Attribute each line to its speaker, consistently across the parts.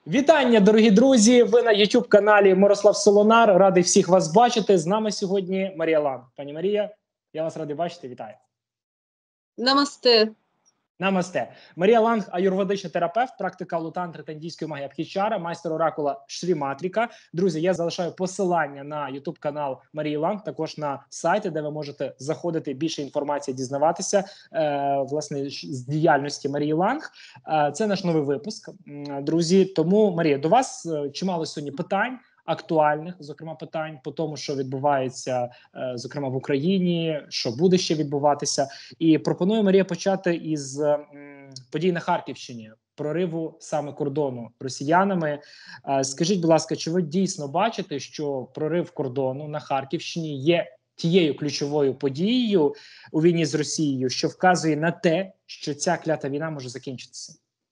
Speaker 1: Вітання, дорогі друзі! Ви на YouTube-каналі Мирослав Солонар. Радий всіх вас бачити. З нами сьогодні Марія Ланг. Пані Марія, я вас радий бачити. Вітаю.
Speaker 2: Намасте.
Speaker 1: Намасте. Марія Ланг – аюрведичний терапевт, практика лутантри та індійської магії Абхічара, майстер оракула Шрі Матріка. Друзі, я залишаю посилання на YouTube-канал Марії Ланг, також на сайті, де ви можете заходити, більше інформації дізнаватися, власне, з діяльності Марії Ланг. Це наш новий випуск, друзі. Тому, Марія, до вас чимало сьогодні питань, актуальних, зокрема, питань по тому, що відбувається, зокрема, в Україні, що буде ще відбуватися. І пропоную, Марія, почати із подій на Харківщині, прориву саме кордону росіянами. Скажіть, будь ласка, чи ви дійсно бачите, що прорив кордону на Харківщині є тією ключовою подією у війні з Росією, що вказує на те, що ця клята війна може закінчитися?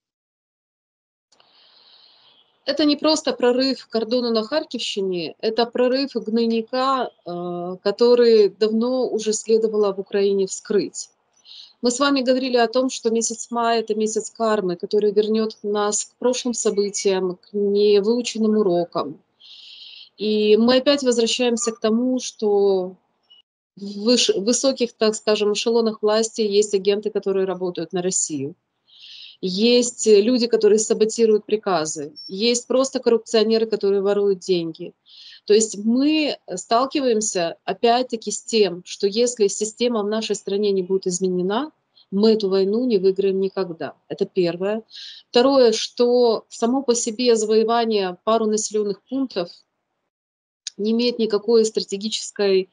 Speaker 2: Это не просто прорыв кордона на Харьковщине, это прорыв гнойника, который давно уже следовало в Украине вскрыть. Мы с вами говорили о том, что месяц мая – это месяц кармы, который вернет нас к прошлым событиям, к невыученным урокам. И мы опять возвращаемся к тому, что в высоких, так скажем, эшелонах власти есть агенты, которые работают на Россию. Есть люди, которые саботируют приказы, есть просто коррупционеры, которые воруют деньги. То есть мы сталкиваемся опять-таки с тем, что если система в нашей стране не будет изменена, мы эту войну не выиграем никогда. Это первое. Второе, что само по себе завоевание пару населенных пунктов не имеет никакой стратегической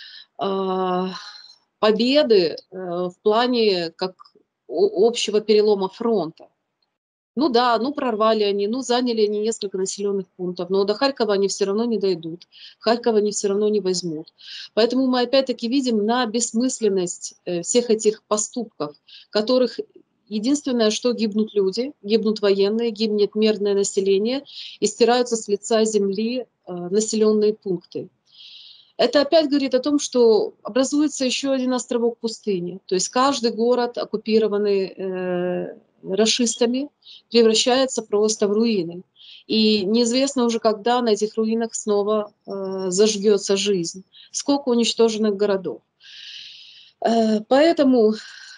Speaker 2: победы в плане как общего перелома фронта. Ну да, ну прорвали они, ну заняли они несколько населенных пунктов, но до Харькова они все равно не дойдут, Харьков они все равно не возьмут. Поэтому мы опять-таки видим на бессмысленность всех этих поступков, которых единственное, что гибнут люди, гибнут военные, гибнет мирное население и стираются с лица земли населенные пункты. Это опять говорит о том, что образуется еще один островок пустыни. То есть каждый город, оккупированный рашистами, превращается просто в руины. И неизвестно уже, когда на этих руинах снова зажгется жизнь. Сколько уничтоженных городов. Поэтому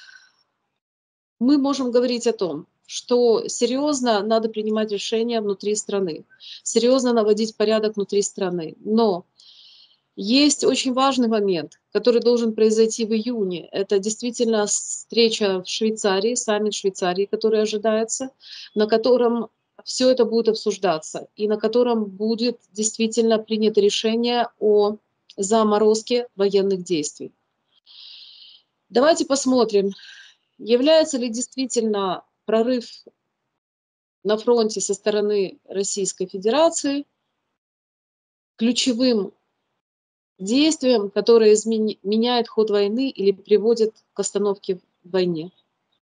Speaker 2: мы можем говорить о том, что серьезно надо принимать решения внутри страны, серьезно наводить порядок внутри страны. Но есть очень важный момент, который должен произойти в июне. Это действительно встреча в Швейцарии, саммит Швейцарии, который ожидается, на котором все это будет обсуждаться и на котором будет действительно принято решение о заморозке военных действий. Давайте посмотрим, является ли действительно прорыв на фронте со стороны Российской Федерации ключевым действием, которое меняет ход войны или приводит к остановке в войне.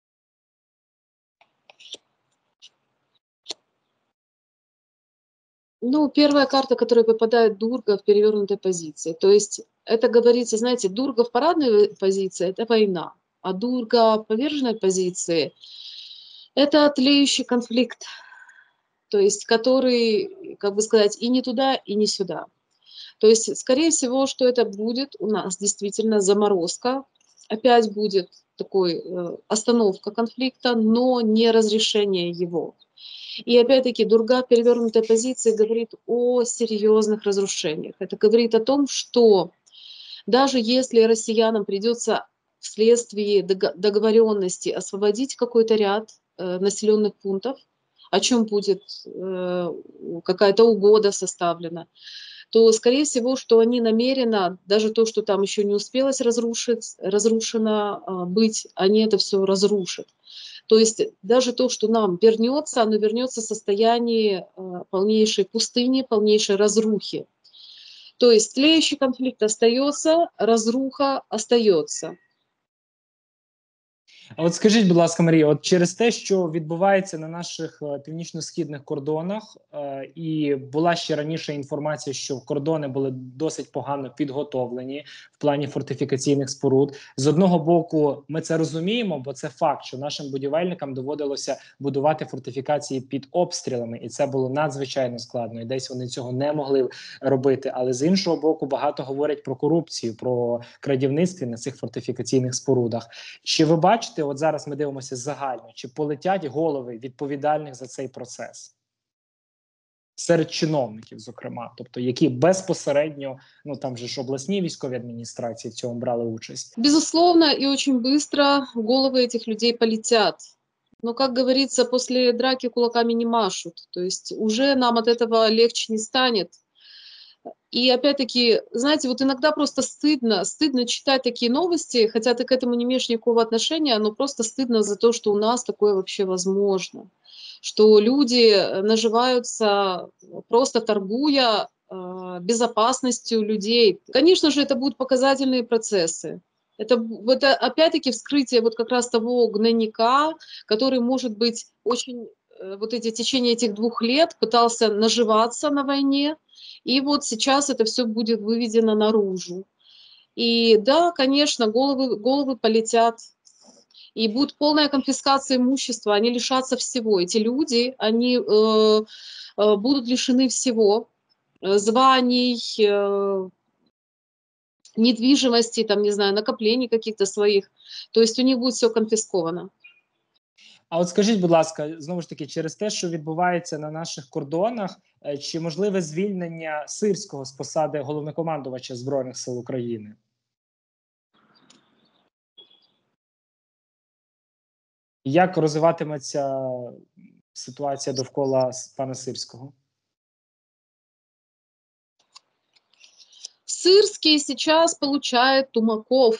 Speaker 2: Ну, первая карта, которая выпадает, Дурга в перевернутой позиции. То есть это говорится, знаете, Дурга в парадной позиции – это война, а Дурга в поверженной позиции – это тлеющий конфликт, то есть который, как бы сказать, и не туда, и не сюда. То есть, скорее всего, что это будет у нас действительно заморозка, опять будет такой остановка конфликта, но не разрешение его. И опять-таки Дурга в перевернутой позиции говорит о серьезных разрушениях. Это говорит о том, что даже если россиянам придется вследствие договоренности освободить какой-то ряд населенных пунктов, о чем будет какая-то угода составлена, то, скорее всего, что они намеренно, даже то, что там еще не успелось разрушено быть, они это все разрушат. То есть даже то, что нам вернется, оно вернется в состоянии полнейшей пустыни, полнейшей разрухи. То есть тлеющий конфликт остается, разруха остается.
Speaker 1: А от скажіть, будь ласка, Марія, от через те, що відбувається на наших північно-східних кордонах, і була ще раніше інформація, що кордони були досить погано підготовлені в плані фортифікаційних споруд. З одного боку, ми це розуміємо, бо це факт, що нашим будівельникам доводилося будувати фортифікації під обстрілами, і це було надзвичайно складно. І десь вони цього не могли робити. Але з іншого боку, багато говорять про корупцію, про крадівництво на цих фортифікаційних спорудах. Чи ви бачите, от зараз ми дивимося загально, чи полетять голови відповідальних за цей процес? Серед чиновників, зокрема, тобто, які безпосередньо, ну там же ж обласні військові адміністрації в цьому брали участь.
Speaker 2: Безусловно, и очень быстро головы этих людей полетят. Но, как говорится, после драки кулаками не машут. То есть уже нам от этого легче не станет. И опять-таки, знаете, вот иногда просто стыдно читать такие новости, хотя ты к этому не имеешь никакого отношения, но просто стыдно за то, что у нас такое вообще возможно. Что люди наживаются, просто торгуя безопасностью людей. Конечно же, это будут показательные процессы. Это опять-таки вскрытие вот как раз того гнойника, который, может быть, очень вот эти в течение этих 2 лет пытался наживаться на войне, и вот сейчас это все будет выведено наружу. И да, конечно, головы полетят, и будет полная конфискация имущества, они лишатся всего. Эти люди, они будут лишены всего, званий, недвижимости, там, не знаю, накоплений каких-то своих. То есть у них будет все конфисковано.
Speaker 1: А от скажіть, будь ласка, знову ж таки, через те, що відбувається на наших кордонах, чи можливе звільнення Сирського з посади головнокомандувача Збройних сил України? Як розвиватиметься ситуація довкола пана Сирського?
Speaker 2: Сырский сейчас получает Тумаков.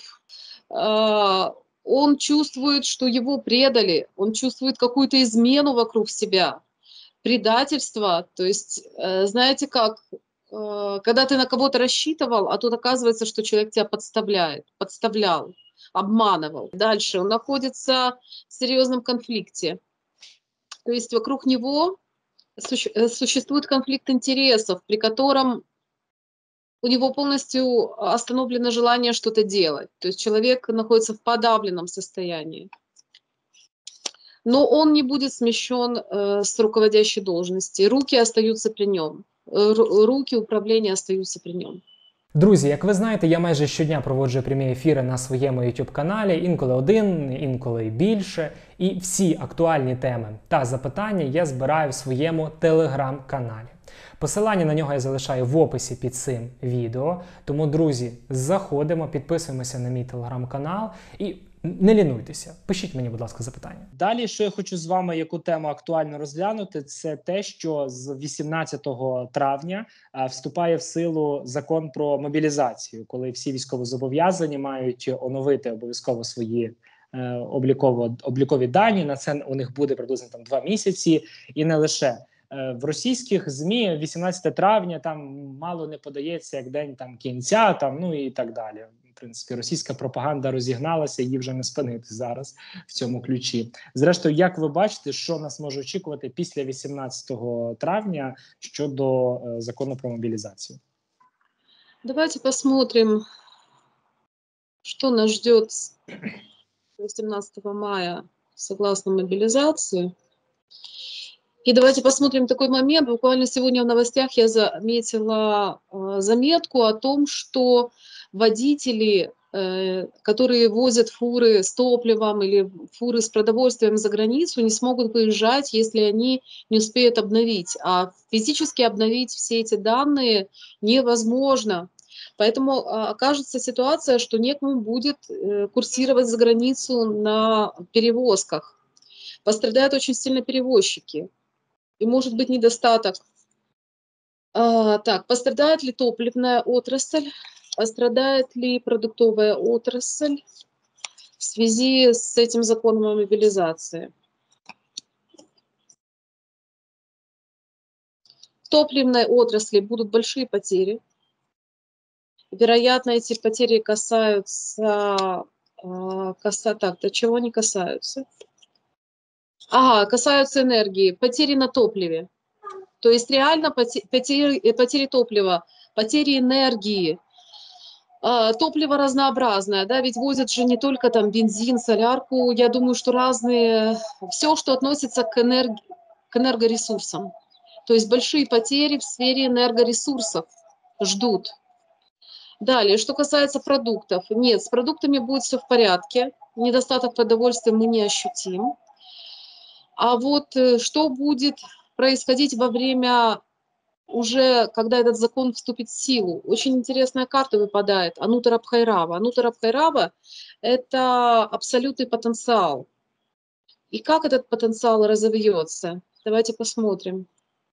Speaker 2: Он чувствует, что его предали, он чувствует какую-то измену вокруг себя, предательство. То есть, знаете как, когда ты на кого-то рассчитывал, а тут оказывается, что человек тебя подставлял, обманывал. Дальше он находится в серьезном конфликте. То есть вокруг него существует конфликт интересов, при котором у него полностью остановлено желание что-то делать. То есть человек находится в подавленном состоянии. Но он не будет смещен с руководящей должности. Руки остаются при нем. Руки управления остаются при нем.
Speaker 3: Друзі, як ви знаєте, я майже щодня проводжу прямі ефіри на своєму YouTube-каналі, інколи один, інколи більше. І всі актуальні теми та запитання я збираю в своєму Telegram-каналі. Посилання на нього я залишаю в описі під цим відео. Тому, друзі, заходимо, підписуємося на мій Telegram-канал і не лінуйтеся. Пишіть мені, будь ласка, запитання.
Speaker 1: Далі, що я хочу з вами, яку тему актуально розглянути, це те, що з 18 травня вступає в силу закон про мобілізацію, коли всі військовозобов'язані мають оновити обов'язково свої облікові дані. На це у них буде приблизно там 2 місяці, і не лише. В російських ЗМІ 18 травня там мало не подається як день там кінця, там ну і так далі. В принципі, російська пропаганда розігналася, її вже не спинити зараз в цьому ключі. Зрештою, як ви бачите, що нас може очікувати після 18 травня щодо закону про мобілізацію?
Speaker 2: Давайте посмотрим, что нас ждет 18 мая согласно мобилизации. И давайте посмотрим такой момент. Буквально сегодня в новостях я заметила заметку о том, что водители, которые возят фуры с топливом или фуры с продовольствием за границу, не смогут выезжать, если они не успеют обновить. А физически обновить все эти данные невозможно. Поэтому окажется ситуация, что некому будет курсировать за границу на перевозках. Пострадают очень сильно перевозчики. И может быть недостаток. Так, пострадает ли топливная отрасль, пострадает ли продуктовая отрасль в связи с этим законом о мобилизации? В топливной отрасли будут большие потери. Вероятно, эти потери касаются Так, до чего они касаются? Ага, касаются энергии, потери на топливе. То есть реально потери топлива, потери энергии. Топливо разнообразное, да, ведь возят же не только там бензин, солярку, я думаю, что разные, все, что относится к энергоресурсам. То есть большие потери в сфере энергоресурсов ждут. Далее, что касается продуктов. Нет, с продуктами будет все в порядке. Недостаток продовольствия мы не ощутим. А вот что будет происходить во время уже, когда этот закон вступит в силу? Очень интересная карта выпадает. Анутара Бхайрава. Анутара Бхайрава– это абсолютный потенциал. И как этот потенциал разовьется? Давайте посмотрим.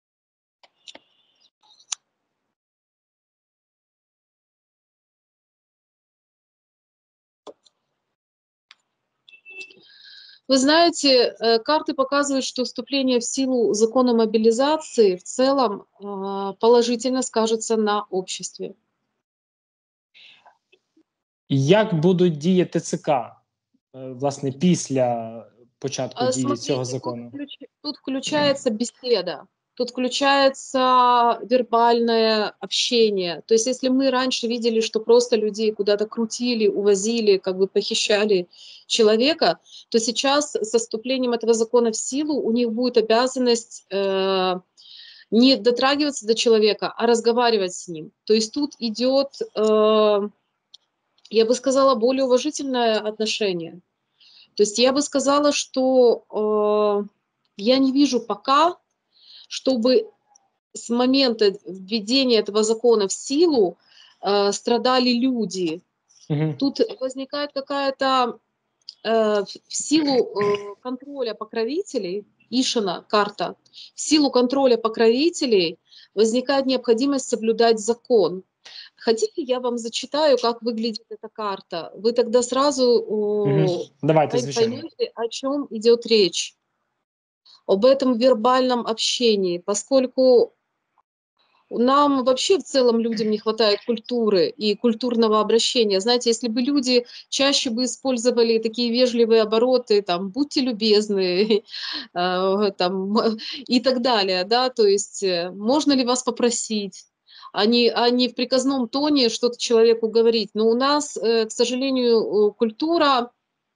Speaker 2: Вы знаете, карты показывают, что вступление в силу закона мобилизации в целом положительно скажется на обществе.
Speaker 1: Як будуть діяти ТЦК, власне, після початку дії цього
Speaker 2: Смотрите,
Speaker 1: закону?
Speaker 2: тут включается беседа, тут включается вербальное общение. То есть если мы раньше видели, что просто людей куда-то крутили, увозили, как бы похищали человека, то сейчас со вступлением этого закона в силу у них будет обязанность не дотрагиваться до человека, а разговаривать с ним. То есть тут идет, я бы сказала, более уважительное отношение. То есть я бы сказала, что я не вижу пока, чтобы с момента введения этого закона в силу страдали люди.
Speaker 1: Угу.
Speaker 2: Тут возникает какая-то в силу контроля покровителей, Ишина карта, в силу контроля покровителей возникает необходимость соблюдать закон. Хотите, я вам зачитаю, как выглядит эта карта? Вы тогда сразу
Speaker 1: Давайте, звичайно.
Speaker 2: поймете, о чем идет речь. Об этом вербальном общении, поскольку нам вообще в целом людям не хватает культуры и культурного обращения. Знаете, если бы люди чаще бы использовали такие вежливые обороты, там, будьте любезны, там, и так далее, да, то есть можно ли вас попросить, а не в приказном тоне что-то человеку говорить. Но у нас, к сожалению, культура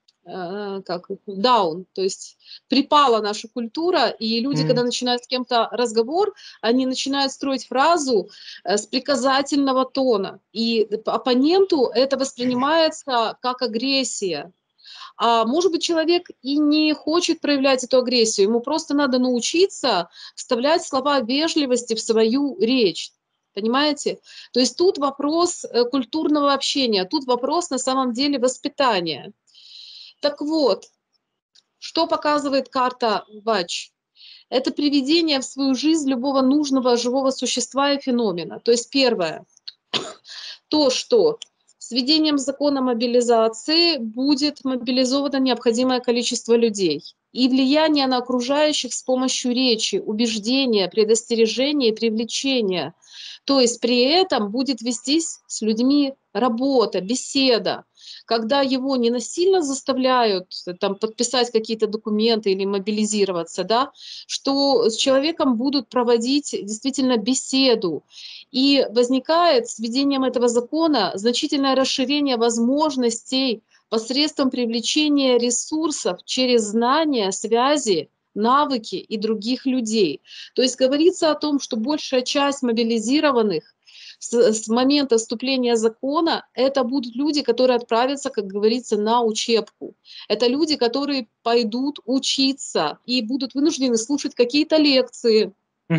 Speaker 2: как даун, то есть припала наша культура, и люди, когда начинают с кем-то разговор, они начинают строить фразу с приказательного тона, и оппоненту это воспринимается как агрессия. А может быть, человек и не хочет проявлять эту агрессию, ему просто надо научиться вставлять слова вежливости в свою речь. Понимаете? То есть тут вопрос культурного общения, тут вопрос на самом деле воспитания. Так вот, что показывает карта Вач? Это приведение в свою жизнь любого нужного живого существа и феномена. То есть первое, то, что с введением закона мобилизации будет мобилизовано необходимое количество людей. И влияние на окружающих с помощью речи, убеждения, предостережения и привлечения. То есть при этом будет вестись с людьми работа, беседа, когда его не насильно заставляют там, подписать какие-то документы или мобилизироваться, да, что с человеком будут проводить действительно беседу. И возникает с введением этого закона значительное расширение возможностей посредством привлечения ресурсов через знания, связи, навыки и других людей. То есть говорится о том, что большая часть мобилизированных с момента вступления закона это будут люди, которые отправятся, как говорится, на учебку. Это люди, которые пойдут учиться и будут вынуждены слушать какие-то лекции,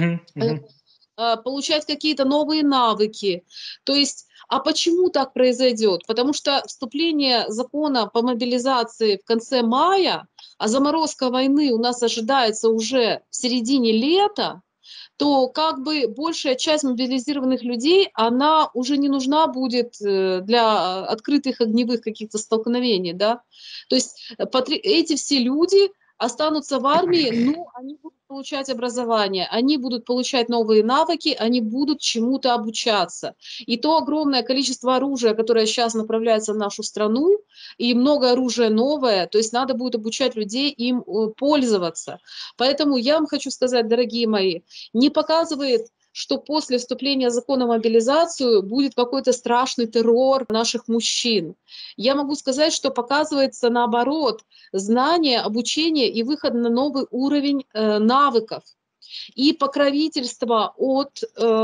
Speaker 2: получать какие-то новые навыки. То есть, а почему так произойдет? Потому что вступление закона по мобилизации в конце мая, а заморозка войны у нас ожидается уже в середине лета, то как бы большая часть мобилизированных людей, она уже не нужна будет для открытых огневых каких-то столкновений, да. То есть эти все люди останутся в армии, но они будут получать образование, они будут получать новые навыки, они будут чему-то обучаться. И то огромное количество оружия, которое сейчас направляется в нашу страну, и много оружия новое, то есть надо будет обучать людей им пользоваться. Поэтому я вам хочу сказать, дорогие мои, не показывает, что после вступления закона о мобилизацию будет какой-то страшный террор наших мужчин. Я могу сказать, что показывается наоборот знание, обучение и выход на новый уровень навыков и покровительство от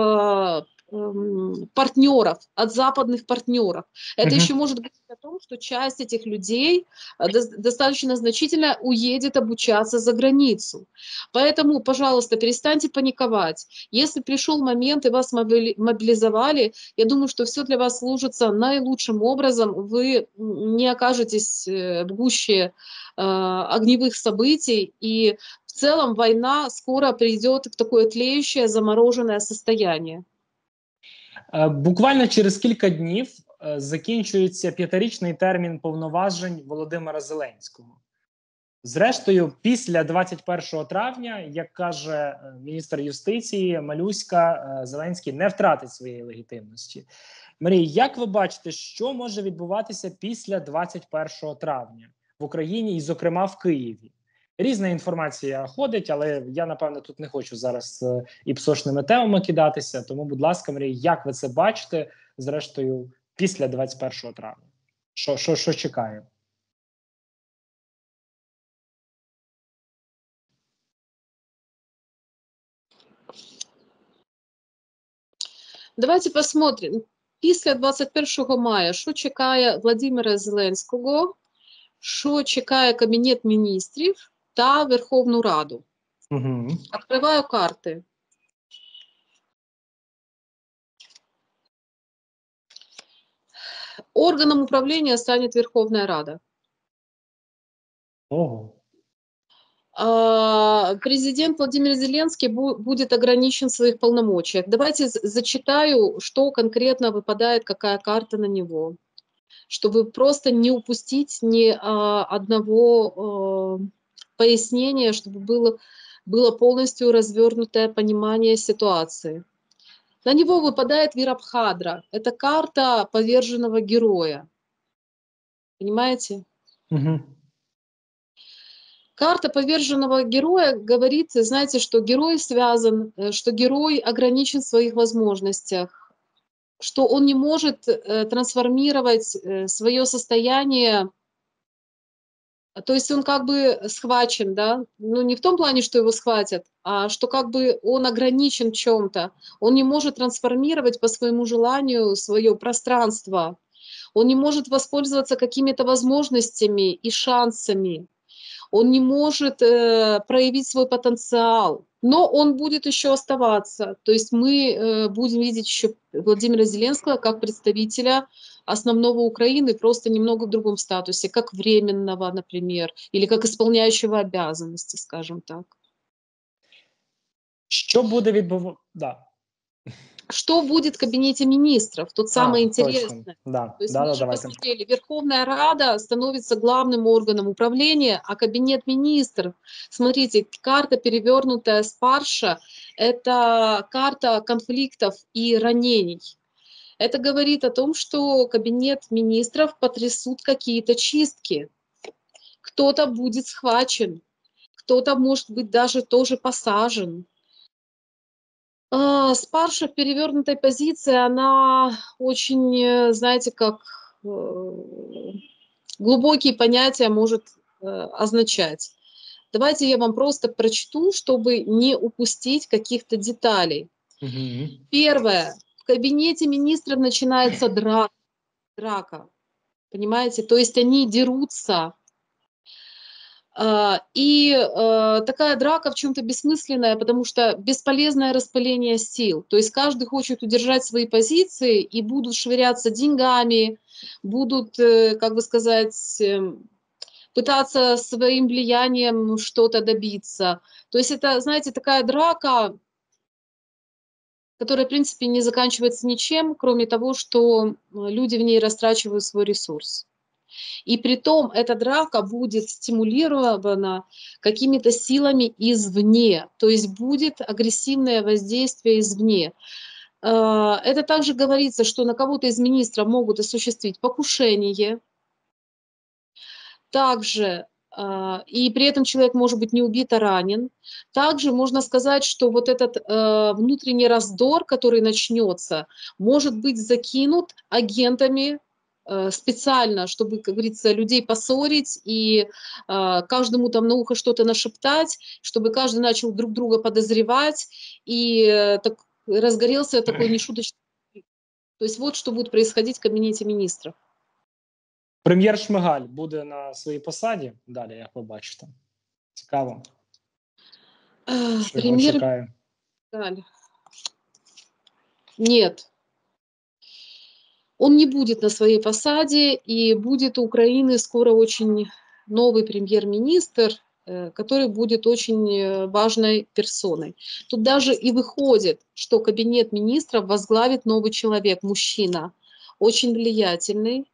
Speaker 2: партнеров, от западных партнеров. Это еще может быть о том, что часть этих людей достаточно значительно уедет обучаться за границу. Поэтому, пожалуйста, перестаньте паниковать. Если пришел момент и вас мобилизовали, я думаю, что все для вас сложится наилучшим образом. Вы не окажетесь в гуще огневых событий, и в целом война скоро придет в такое тлеющее, замороженное состояние.
Speaker 1: Буквально через кілька днів закінчується 5-річний термін повноважень Володимира Зеленського. Зрештою, після 21 травня, як каже міністр юстиції Малюська, Зеленський не втратить своєї легітимності. Марія, як ви бачите, що може відбуватися після 21 травня в Україні і, зокрема, в Києві? Різна інформація ходить, але я, напевно, тут не хочу зараз і псошними темами кидатися. Тому, будь ласка, Марія, як ви це бачите, зрештою, після 21 травня? Що чекає?
Speaker 2: Давайте посмотрим. Після 21 мая, що чекає Владимира Зеленського, що чекає Кабінет міністрів та Верховну Раду. Открываю карты. Органом управления станет Верховная Рада.
Speaker 1: Ого.
Speaker 2: Президент Владимир Зеленский будет ограничен в своих полномочиях. Давайте зачитаю, что конкретно выпадает, какая карта на него, чтобы просто не упустить ни одного пояснения, чтобы было полностью развернутое понимание ситуации. На него выпадает Вирабхадра. Это карта поверженного героя. Понимаете?
Speaker 1: Угу.
Speaker 2: Карта поверженного героя говорит, знаете, что герой связан, что герой ограничен в своих возможностях, что он не может трансформировать свое состояние, то есть он как бы схвачен, да, ну не в том плане, что его схватят, а что как бы он ограничен в чем-то, он не может трансформировать по своему желанию свое пространство, он не может воспользоваться какими-то возможностями и шансами. Он не может проявить свой потенциал, но он будет еще оставаться. То есть мы будем видеть еще Владимира Зеленского как представителя основного Украины, просто немного в другом статусе, как временного, например, или как исполняющего обязанности, скажем так.
Speaker 1: Що буде відбуватися? Да.
Speaker 2: Что будет в кабинете министров? Тут самое интересное.
Speaker 1: Да.
Speaker 2: То есть
Speaker 1: да,
Speaker 2: мы уже посмотрели, Верховная Рада становится главным органом управления, а кабинет министров, смотрите, карта, перевернутая с парша, это карта конфликтов и ранений. Это говорит о том, что кабинет министров потрясут какие-то чистки. Кто-то будет схвачен, кто-то, может быть, даже тоже посажен. Спарша в перевернутой позиции, она очень, знаете, как глубокие понятия может означать. Давайте я вам просто прочту, чтобы не упустить каких-то деталей.
Speaker 1: Угу.
Speaker 2: Первое. В кабинете министров начинается драка. Понимаете? То есть они дерутся. И такая драка в чем-то бессмысленная, потому что бесполезное распыление сил. То есть каждый хочет удержать свои позиции и будут швыряться деньгами, будут, как бы сказать, пытаться своим влиянием что-то добиться. То есть это, знаете, такая драка, которая, в принципе, не заканчивается ничем, кроме того, что люди в ней растрачивают свой ресурс. И притом эта драка будет стимулирована какими-то силами извне, то есть будет агрессивное воздействие извне. Это также говорится, что на кого-то из министров могут осуществить покушение, также, и при этом человек может быть не убит, а ранен. Также можно сказать, что вот этот внутренний раздор, который начнется, может быть закинут агентами специально, чтобы, как говорится, людей поссорить и каждому там на ухо что-то нашептать, чтобы каждый начал друг друга подозревать, и так разгорелся такой нешуточный конфликт. То есть вот что будет происходить в кабинете министров.
Speaker 1: Прем'єр Шмигаль буде на своїй посаді далі, як ви бачите. Цікаво, що його
Speaker 2: Премьер
Speaker 1: чекає.
Speaker 2: Шмигаль. Нет, он не будет на своей посаде, и будет у Украины скоро очень новый премьер-министр, который будет очень важной персоной. Тут даже и выходит, что кабинет министров возглавит новый человек, мужчина, очень влиятельный.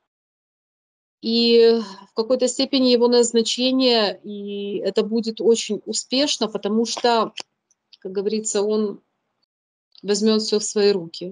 Speaker 2: И в какой-то степени его назначение, и это будет очень успешно, потому что, как говорится, он возьмет все в свои руки.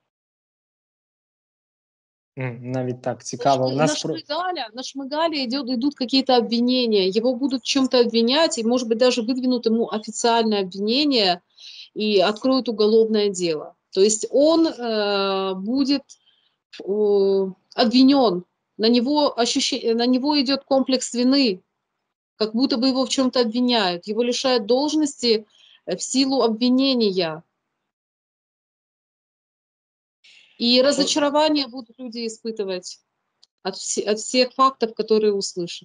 Speaker 1: Навіть так,
Speaker 2: На
Speaker 1: цікаво. У нас
Speaker 2: На Шмыгаля идут какие-то обвинения, его будут в чем-то обвинять, и, может быть, даже выдвинут ему официальное обвинение и откроют уголовное дело. То есть он будет обвинен, на него идет комплекс вины, как будто бы его в чем-то обвиняют, его лишают должности в силу обвинения. И разочарование будут люди испытывать от всех фактов, которые услышат.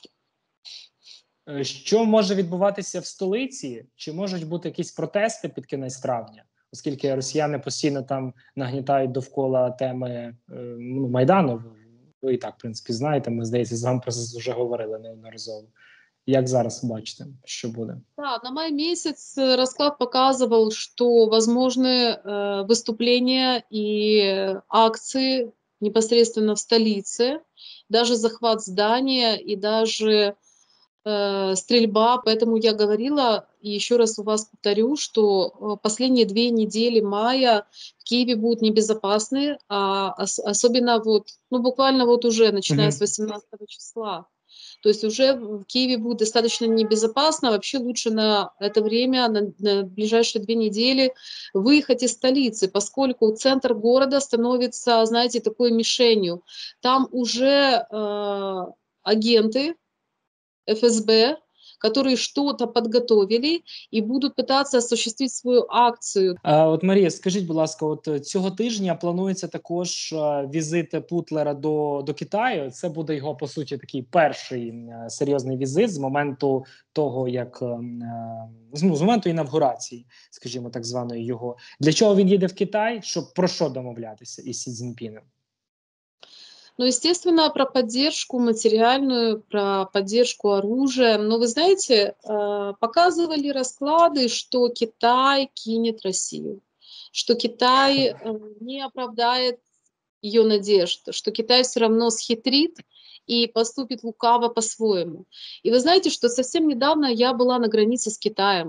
Speaker 1: Що може відбуватися в столиці? Чи можуть бути якісь протести під кінець травня? Оскільки росіяни постійно там нагнітають довкола теми Майдану. Ви і так, в принципі, знаєте, ми, здається, з вами про це вже говорили неодноразово. Як зараз бачите, що буде?
Speaker 2: Да, на май месяц расклад показывал, что возможны выступления и акции непосредственно в столице, даже захват здания и даже стрельба. Поэтому я говорила, и еще раз у вас повторю, что последние 2 недели мая в Киеве будут небезопасны, особенно вот, ну буквально вот уже начиная с 18 числа. То есть уже в Киеве будет достаточно небезопасно. Вообще лучше на это время, на ближайшие 2 недели выехать из столицы, поскольку центр города становится, знаете, такой мишенью. Там уже агенты ФСБ, которые что-то подготовили и будут пытаться осуществить свою акцію.
Speaker 1: От Марія, скажіть, будь ласка, от цього тижня планується також візит Путлера до Китаю. Це буде його, по суті, такий перший серйозний візит з моменту того, як з моменту інавгурації, скажімо, так званої його. Для чого він їде в Китай? Щоб про що домовлятися із Сі Цзіньпіном?
Speaker 2: Ну, естественно, про поддержку материальную, про поддержку оружием. Но вы знаете, показывали расклады, что Китай кинет Россию, что Китай не оправдает ее надежд, что Китай все равно схитрит и поступит лукаво по-своему. И вы знаете, что совсем недавно я была на границе с Китаем.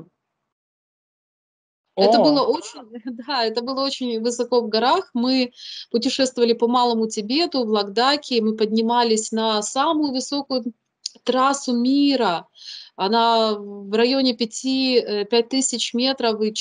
Speaker 2: Это было очень, да, это было очень высоко в горах. Мы путешествовали по Малому Тибету, в Ладаке, мы поднимались на самую высокую трассу мира. Она в районе 5000 метров и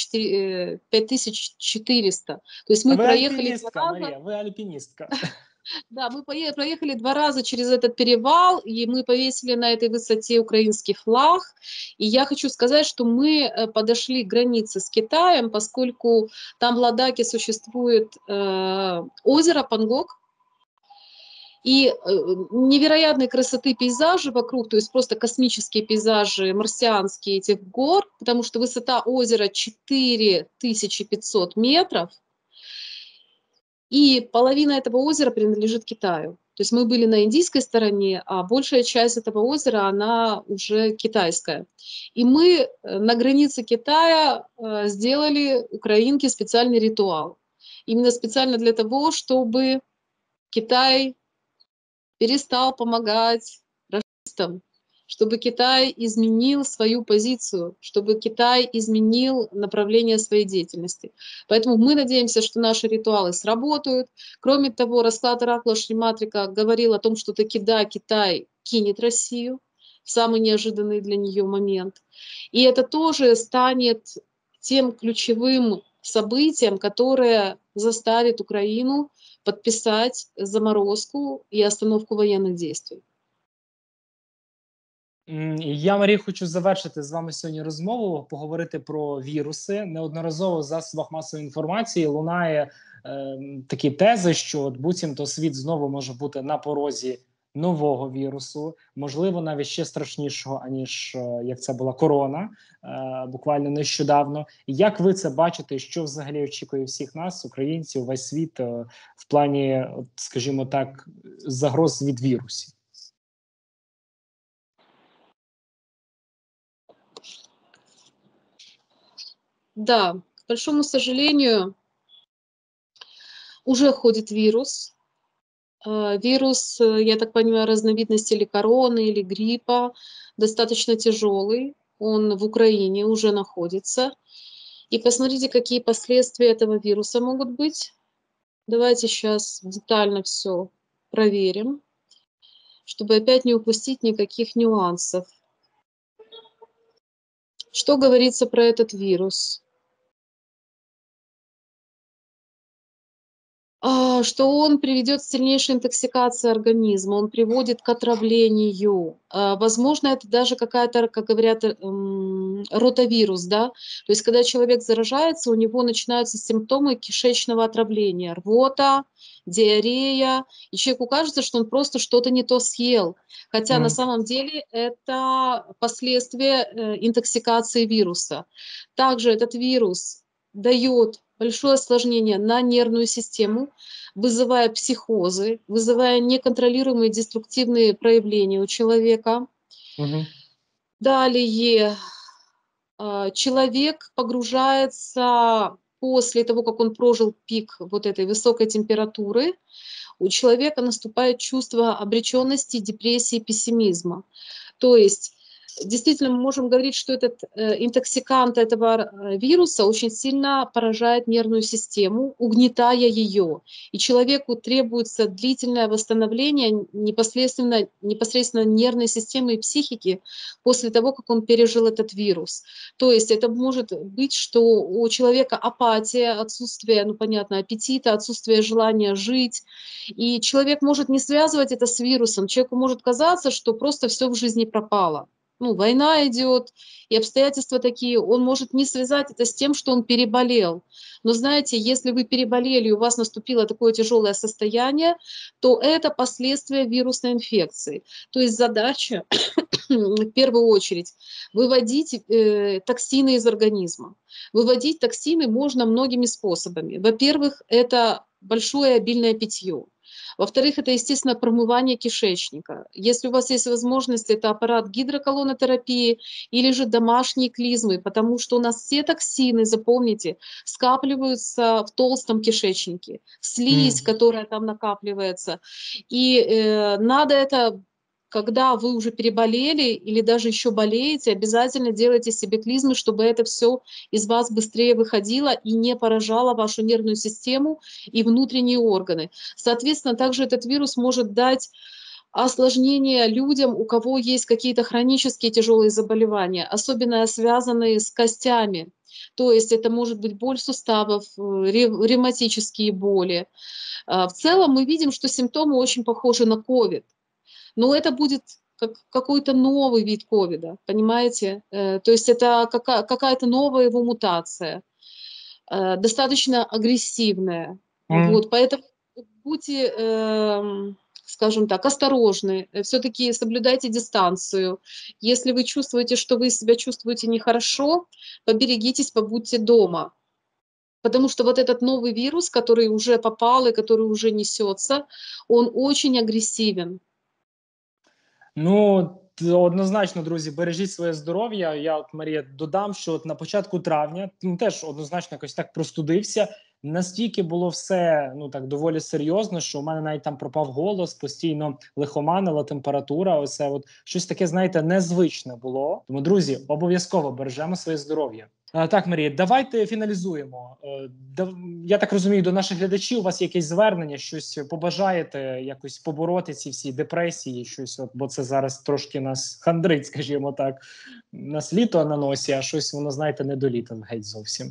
Speaker 2: 5400. То есть мы проехали 2 раза.
Speaker 1: Мария, вы альпинистка.
Speaker 2: Да, мы проехали 2 раза через этот перевал, и мы повесили на этой высоте украинский флаг. И я хочу сказать, что мы подошли к границе с Китаем, поскольку там в Ладаке существует озеро Пангок, и невероятной красоты пейзажи вокруг, то есть просто космические пейзажи, марсианские этих гор, потому что высота озера 4500 метров, и половина этого озера принадлежит Китаю. То есть мы были на индийской стороне, а большая часть этого озера, она уже китайская. И мы на границе Китая сделали украинке специальный ритуал. Именно специально для того, чтобы Китай перестал помогать расистам, чтобы Китай изменил свою позицию, чтобы Китай изменил направление своей деятельности. Поэтому мы надеемся, что наши ритуалы сработают. Кроме того, расклад оракула Шриматрика говорил о том, что таки да, Китай кинет Россию в самый неожиданный для нее момент. И это тоже станет тем ключевым событием, которое заставит Украину подписать заморозку и остановку военных действий.
Speaker 1: Я, Марія, хочу завершити з вами сьогодні розмову, поговорити про віруси. Неодноразово в засобах масової інформації лунає такі тези, що от буцімто світ знову може бути на порозі нового вірусу, можливо, навіть ще страшнішого, аніж як це була корона, буквально нещодавно. Як ви це бачите, що взагалі очікує всіх нас, українців, весь світ, в плані, от, скажімо так, загроз від вірусів?
Speaker 2: Да, к большому сожалению, уже ходит вирус. Вирус, я так понимаю, разновидности или короны, или гриппа, достаточно тяжелый. Он в Украине уже находится. И посмотрите, какие последствия этого вируса могут быть. Давайте сейчас детально все проверим, чтобы опять не упустить никаких нюансов. Что говорится про этот вирус? Что он приведет к сильнейшей интоксикации организма, он приводит к отравлению. Возможно, это даже какая-то, как говорят, ротавирус, да. То есть, когда человек заражается, у него начинаются симптомы кишечного отравления, рвота, диарея, и человеку кажется, что он просто что-то не то съел. Хотя на самом деле это последствия интоксикации вируса. Также этот вирус дает большое осложнение на нервную систему, вызывая психозы, вызывая неконтролируемые деструктивные проявления у человека. Далее человек погружается после того, как он прожил пик вот этой высокой температуры, у человека наступает чувство обреченности, депрессии, пессимизма. То есть действительно мы можем говорить, что этот интоксикант этого вируса очень сильно поражает нервную систему, угнетая ее. И человеку требуется длительное восстановление непосредственно нервной системы и психики после того, как он пережил этот вирус. То есть это может быть, что у человека апатия, отсутствие, ну понятно, аппетита, отсутствие желания жить. И человек может не связывать это с вирусом. Человеку может казаться, что просто все в жизни пропало. Ну, война идет, и обстоятельства такие, он может не связать это с тем, что он переболел. Но знаете, если вы переболели, и у вас наступило такое тяжелое состояние, то это последствия вирусной инфекции. То есть задача, в первую очередь, выводить токсины из организма. Выводить токсины можно многими способами. Во-первых, это большое обильное питье. Во-вторых, это, естественно, промывание кишечника. Если у вас есть возможность, это аппарат гидроколонотерапии или же домашние клизмы, потому что у нас все токсины, запомните, скапливаются в толстом кишечнике, слизь, которая там накапливается. И надо это, когда вы уже переболели или даже еще болеете, обязательно делайте себе клизмы, чтобы это все из вас быстрее выходило и не поражало вашу нервную систему и внутренние органы. Соответственно, также этот вирус может дать осложнения людям, у кого есть какие-то хронические тяжелые заболевания, особенно связанные с костями. То есть это может быть боль суставов, ревматические боли. В целом мы видим, что симптомы очень похожи на COVID. Но это будет какой-то новый вид ковида, понимаете? То есть это какая-то новая его мутация, достаточно агрессивная. Вот, поэтому будьте, скажем так, осторожны, все-таки соблюдайте дистанцию. Если вы чувствуете, что вы себя чувствуете нехорошо, поберегитесь, побудьте дома. Потому что вот этот новый вирус, который уже попал и который уже несется, он очень агрессивен.
Speaker 1: Ну, однозначно, друзі, бережіть своє здоров'я. Я, от, Марія, додам, що от на початку травня теж однозначно якось так простудився. настільки було все, ну так, доволі серйозно, що у мене навіть там пропав голос, постійно лихоманила, температура, оце от щось таке, знаєте, незвичне було. Тому, друзі, обов'язково бережемо своє здоров'я. Так, Марія, давайте фіналізуємо. Я так розумію, до наших глядачів у вас є якесь звернення, щось побажаєте, якось побороти ці всі депресії, щось, от, бо це зараз трошки нас хандрить, скажімо так. Нас літо на носі, а щось воно, знаєте, не до літа геть зовсім.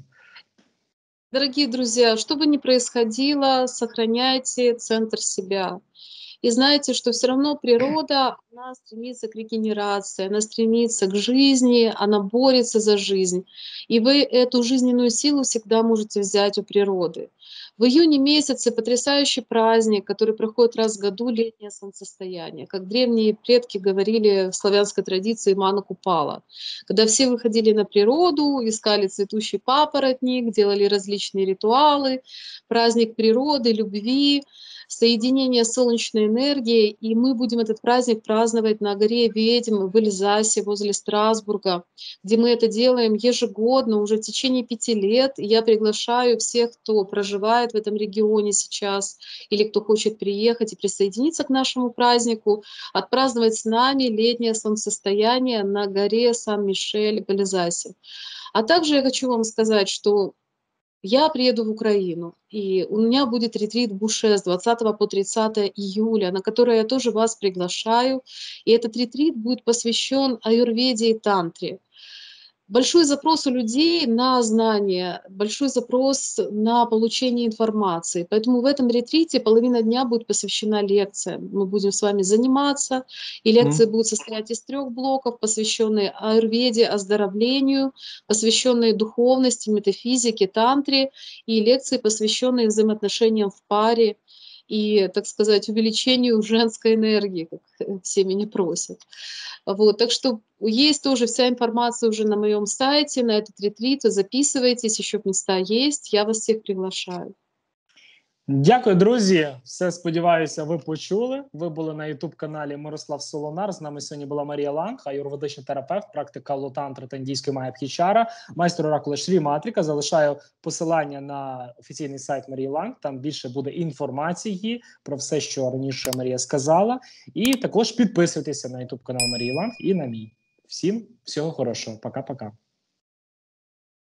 Speaker 2: Дорогие друзья, что бы ни происходило, сохраняйте центр себя. И знайте, что все равно природа, она стремится к регенерации, она стремится к жизни, она борется за жизнь. И вы эту жизненную силу всегда можете взять у природы. В июне месяце потрясающий праздник, который проходит раз в году, летнее солнцестояние. Как древние предки говорили в славянской традиции, мана купала. Когда все выходили на природу, искали цветущий папоротник, делали различные ритуалы, праздник природы, любви, соединение солнечной энергии, и мы будем этот праздник праздновать на горе Ведьм в Эльзасе возле Страсбурга, где мы это делаем ежегодно уже в течение 5 лет. И я приглашаю всех, кто проживает в этом регионе сейчас или кто хочет приехать и присоединиться к нашему празднику, отпраздновать с нами летнее солнцестояние на горе Сан-Мишель в Эльзасе. А также я хочу вам сказать, что я приеду в Украину, и у меня будет ретрит в Буше с 20 по 30 июля, на который я тоже вас приглашаю. И этот ретрит будет посвящен аюрведе и тантре. Большой запрос у людей на знания, большой запрос на получение информации. Поэтому в этом ретрите половина дня будет посвящена лекциям. Мы будем с вами заниматься, и лекции будут состоять из 3 блоков, посвященные аюрведе, оздоровлению, посвященные духовности, метафизике, тантре, и лекции, посвященные взаимоотношениям в паре и, так сказать, увеличению женской энергии, как все меня просят. Вот, так что есть тоже вся информация уже на моем сайте, на этот ретрит. Записывайтесь, еще места есть. Я вас всех приглашаю.
Speaker 1: Дякую, друзі. Все, сподіваюся, ви почули. Ви були на YouTube-каналі Мирослав Солонар. З нами сьогодні була Марія Ланг, аюрведичний терапевт, практика лотантри та індійської магії Абхічара, майстер оракула Шрі Матрика. Залишаю посилання на офіційний сайт Марії Ланг. Там більше буде інформації про все, що раніше Марія сказала. І також підписуйтеся на YouTube-канал Марії Ланг і на мій. Всім всього хорошого. Пока-пока.